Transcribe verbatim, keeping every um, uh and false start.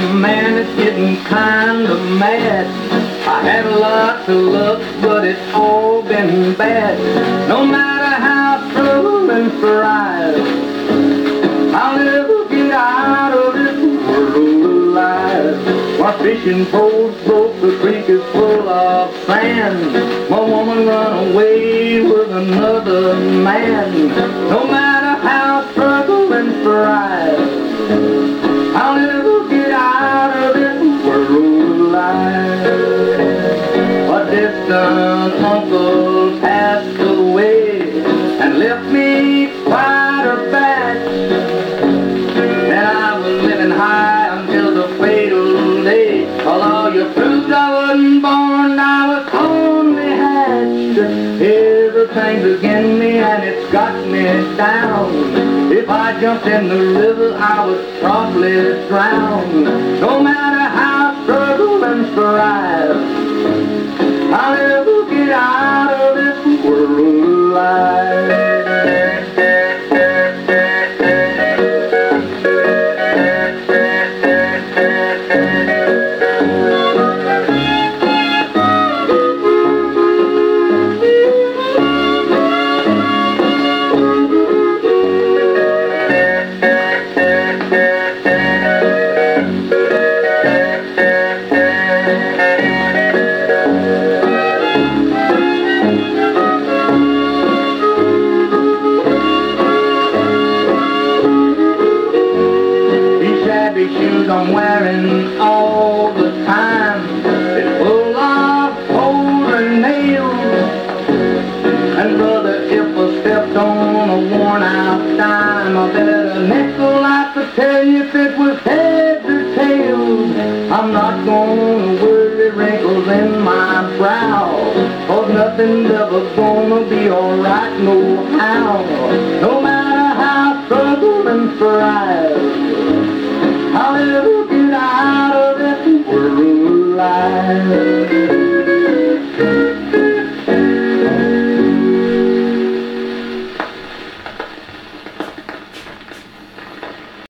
man, it's getting kind of mad. I had a lot to look, but it's all been bad. No matter how trouble and strife, I'll never get out of this world alive. My fishing poles broke, the creek is full of sand. My woman run away with another man. No matter how struggle and strife, I'll never get out of this world alive. A distant uncle passed away and left me quite a batch. And I was living high until the fatal day. Although you proved I wasn't born, I was only hatched. Everything's against me and it's got me down. If I jumped in the river, I would probably drown. No matter how struggle and strive, I'll never get out of this world alive. Shoes I'm wearing all the time, it's full of holes and nails. And brother, if I stepped on a worn out dime, I bet a nickel I could tell you if it was head or tails. I'm not gonna worry wrinkles in my brow, 'cause nothing's ever gonna be alright no how. No matter how struggle and strive, I'll never get out of this world alive.